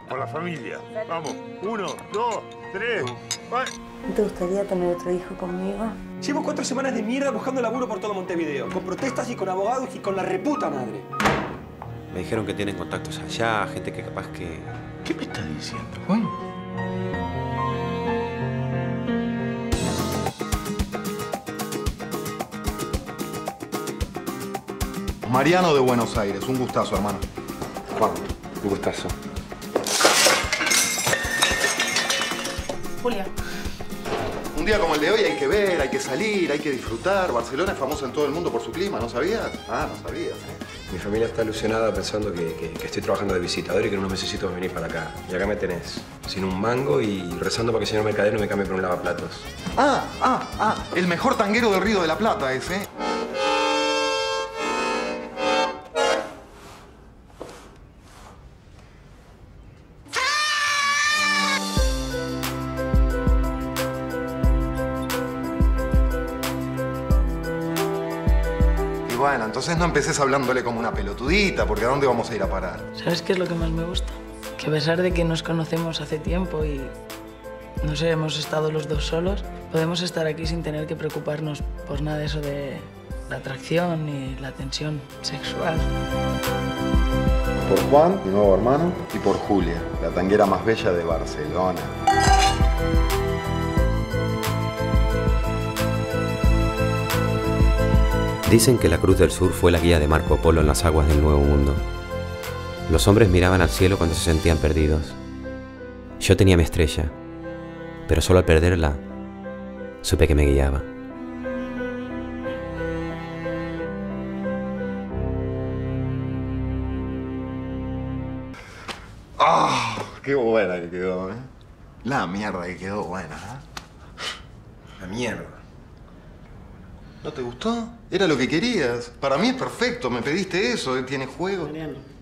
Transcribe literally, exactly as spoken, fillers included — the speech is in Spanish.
Por la familia. Vamos. Uno, dos, tres. ¡Ay! ¿No te gustaría tener otro hijo conmigo? Llevo cuatro semanas de mierda buscando laburo por todo Montevideo. Con protestas y con abogados y con la reputa madre. Me dijeron que tienen contactos allá, gente que capaz que... ¿Qué me estás diciendo, Juan? Mariano de Buenos Aires. Un gustazo, hermano. Juan, un gustazo. Julia. Un día como el de hoy hay que ver, hay que salir, hay que disfrutar. Barcelona es famosa en todo el mundo por su clima, ¿no sabías? Ah, no sabías, ¿eh? Mi familia está ilusionada pensando que, que, que estoy trabajando de visitador y que en unos mesecitos voy a venir para acá. Y acá me tenés, sin un mango y rezando para que el señor mercader no me cambie por un lavaplatos. Ah, ah, ah, el mejor tanguero del Río de la Plata ese. Bueno, entonces no empeces hablándole como una pelotudita, porque ¿a dónde vamos a ir a parar? ¿Sabes qué es lo que más me gusta? Que a pesar de que nos conocemos hace tiempo y, no sé, hemos estado los dos solos, podemos estar aquí sin tener que preocuparnos por nada de eso de la atracción ni la tensión sexual. Por Juan, mi nuevo hermano, y por Julia, la tanguera más bella de Barcelona. Dicen que la Cruz del Sur fue la guía de Marco Polo en las aguas del Nuevo Mundo. Los hombres miraban al cielo cuando se sentían perdidos. Yo tenía mi estrella, pero solo al perderla, supe que me guiaba. ¡Ah! Oh, ¡qué buena que quedó, eh! La mierda que quedó buena, ¿eh? La mierda. ¿No te gustó? Era lo que querías. Para mí es perfecto. Me pediste eso. Tiene juego. Mariano.